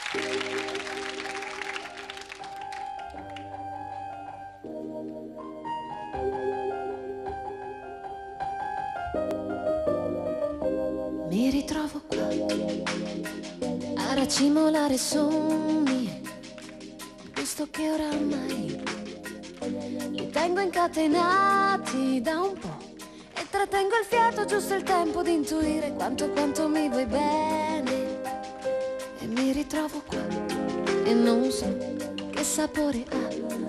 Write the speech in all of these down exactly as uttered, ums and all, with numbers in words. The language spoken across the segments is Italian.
Mi ritrovo qua a racimolare sogni, visto che oramai li tengo incatenati da un po' e trattengo il fiato, giusto il tempo di intuire quanto quanto mi vuoi bene. E mi ritrovo qua e non so che sapore ha.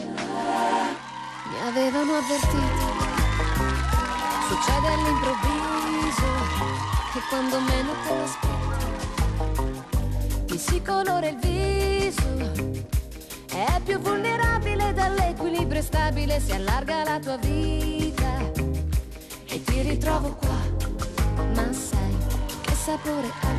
Mi avevano avvertito, succede all'improvviso, che quando meno te l'aspetti ti si colora il viso, è più vulnerabile dall'equilibrio stabile, si allarga la tua vita e ti ritrovo qua, ma sai che sapore ha?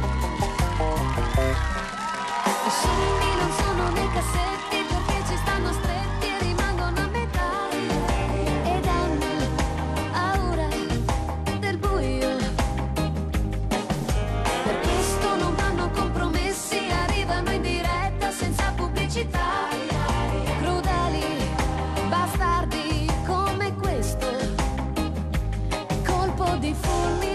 I sogni non sono nei cassetti perché ci stanno stretti e rimangono a metà ed hanno paura del buio. Per questo non vanno compromessi, arrivano in diretta senza pubblicità. Crudeli, bastardi come questo, colpo di fulmine.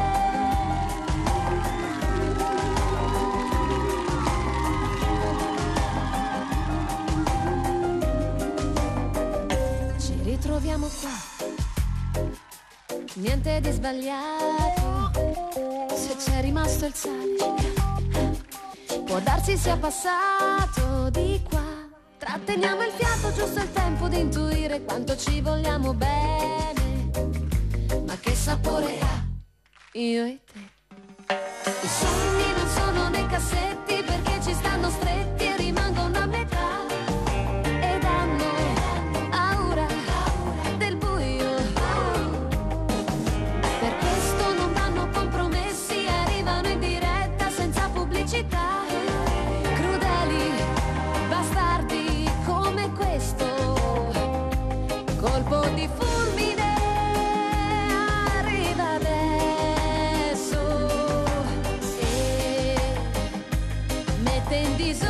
Ci ritroviamo qua, niente di sbagliato, se c'è rimasto il sale può darsi sia passato di qua. Tratteniamo il fiato, giusto il tempo di intuire quanto ci vogliamo bene, ma che sapore ha io e te? I sogni non sono nei cassetti perché ci stanno stretti e rimangono a metà ed hanno paura del buio. Per questo non vanno compromessi, arrivano in diretta senza pubblicità. Crudeli, bastardi come questo, colpo di fulmine arriva adesso e mette in disordine